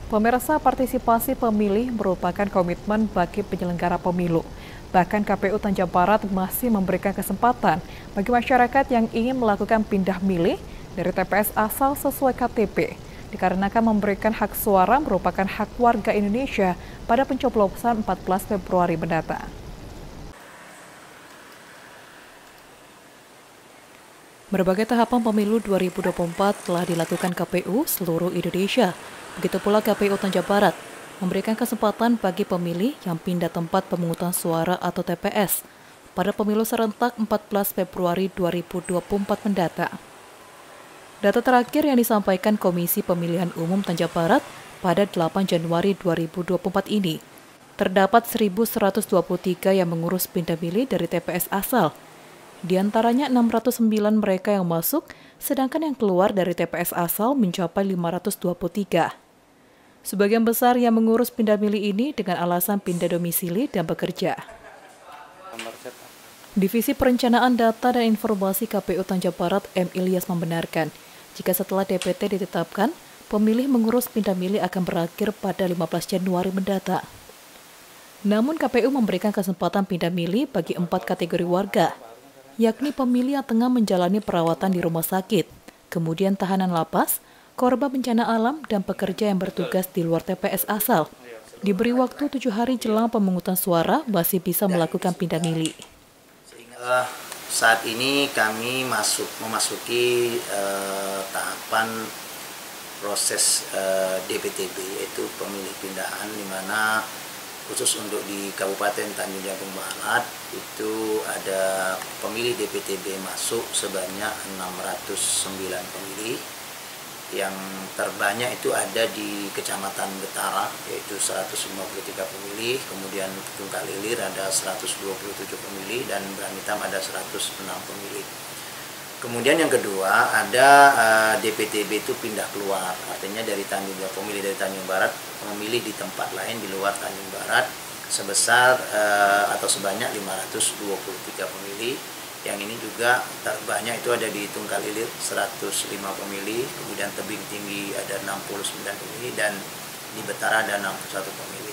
Pemirsa, partisipasi pemilih merupakan komitmen bagi penyelenggara pemilu. Bahkan KPU Tanjung Barat masih memberikan kesempatan bagi masyarakat yang ingin melakukan pindah milih dari TPS asal sesuai KTP. Dikarenakan memberikan hak suara merupakan hak warga Indonesia pada pencoblosan 14 Februari mendatang. Berbagai tahapan pemilu 2024 telah dilakukan KPU seluruh Indonesia. Begitu pula KPU Tanjung Barat memberikan kesempatan bagi pemilih yang pindah tempat pemungutan suara atau TPS pada pemilu serentak 14 Februari 2024 mendatang. Data terakhir yang disampaikan Komisi Pemilihan Umum Tanjung Barat pada 8 Januari 2024 ini, terdapat 1.123 yang mengurus pindah milih dari TPS asal. Di antaranya 609 mereka yang masuk, sedangkan yang keluar dari TPS asal mencapai 523. Sebagian besar yang mengurus pindah milih ini dengan alasan pindah domisili dan bekerja. Divisi Perencanaan Data dan Informasi KPU Tanjung Barat M. Ilyas membenarkan, jika setelah DPT ditetapkan, pemilih mengurus pindah milih akan berakhir pada 15 Januari mendatang. Namun KPU memberikan kesempatan pindah milih bagi 4 kategori warga, yakni pemilih yang tengah menjalani perawatan di rumah sakit, kemudian tahanan lapas, korban bencana alam, dan pekerja yang bertugas di luar TPS asal. Diberi waktu 7 hari jelang pemungutan suara, masih bisa melakukan pindah milih. Sehingga saat ini kami memasuki tahapan proses DPTB, yaitu pemilih pindahan, di mana khusus untuk di Kabupaten Tanjung Jabung Barat itu ada pemilih DPTB masuk sebanyak 609 pemilih. Yang terbanyak itu ada di Kecamatan Betara, yaitu 153 pemilih, kemudian Tungkal Ilir ada 127 pemilih, dan Branitam ada 106 pemilih. Kemudian yang kedua ada DPTB itu pindah keluar, artinya dari pemilih dari Tanjung Barat memilih di tempat lain di luar Tanjung Barat sebesar atau sebanyak 523 pemilih. Yang ini juga terbanyak itu ada di Tungkal Ilir 105 pemilih, kemudian Tebing Tinggi ada 69 pemilih, dan di Betara ada 61 pemilih.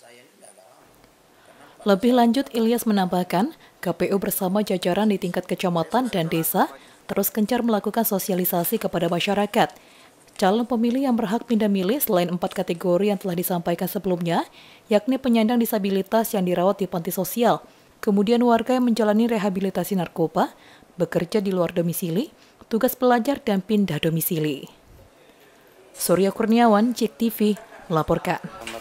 Lebih lanjut, Ilyas menambahkan, KPU bersama jajaran di tingkat kecamatan dan desa terus gencar melakukan sosialisasi kepada masyarakat. Calon pemilih yang berhak pindah milih selain 4 kategori yang telah disampaikan sebelumnya, yakni penyandang disabilitas yang dirawat di panti sosial, kemudian warga yang menjalani rehabilitasi narkoba, bekerja di luar domisili, tugas pelajar, dan pindah domisili. Surya Kurniawan, JEK TV, melaporkan.